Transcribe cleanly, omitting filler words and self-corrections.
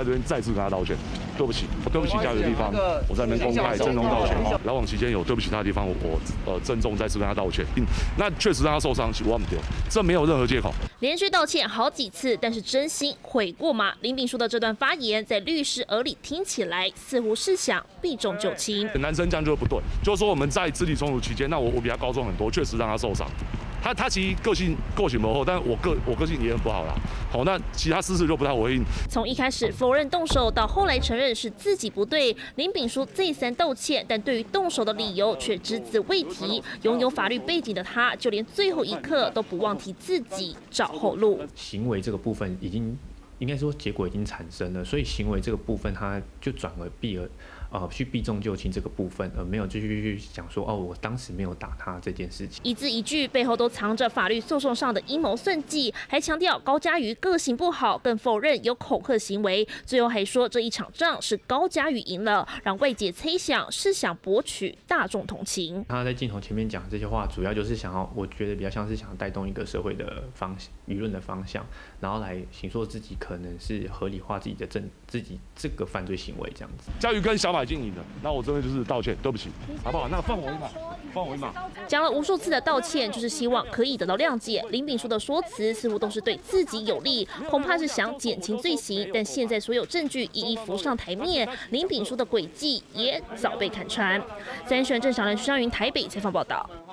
这边再次跟他道歉，对不起，对不起家里的地方，我在那边公开郑重道歉。来往期间有对不起他的地方，我郑重再次跟他道歉。那确实让他受伤，我忘不掉，这没有任何借口。 连续道歉好几次，但是真心悔过吗？林秉书的这段发言，在律师耳里听起来似乎是想避重就轻。 男生这样就不对，就是说我们在肢体冲突期间，那我比他高中很多，确实让他受伤。他其实个性模厚，但我个性也很不好啦。好，那其他事就不太回应。 从一开始否认动手，到后来承认是自己不对，林秉书再三道歉，但对于动手的理由却只字未提。拥有法律背景的他，就连最后一刻都不忘替自己找后路。 行为这个部分应该说结果已经产生了，所以行为这个部分他就转而去避重就轻这个部分，而没有继续去讲说我当时没有打他这件事情。 一字一句背后都藏着法律诉讼上的阴谋算计，还强调高嘉瑜个性不好，更否认有恐吓行为。最后还说这一场仗是高嘉瑜赢了，让外界猜想是想博取大众同情。 他在镜头前面讲这些话，主要就是我觉得比较像是想带动一个社会的舆论的方向，然后来形塑自己可能是合理化自己这个犯罪行为这样子。 嘉瑜跟小马已经赢了，那我这边就是道歉，对不起，好不好？那放我一马， 讲了无数次的道歉，就是希望可以得到谅解。林秉书的说辞似乎都是对自己有利，恐怕是想减轻罪行。但现在所有证据一一浮上台面，林秉书的诡计也早被看穿。三选郑小兰、徐尚云台北采访报道。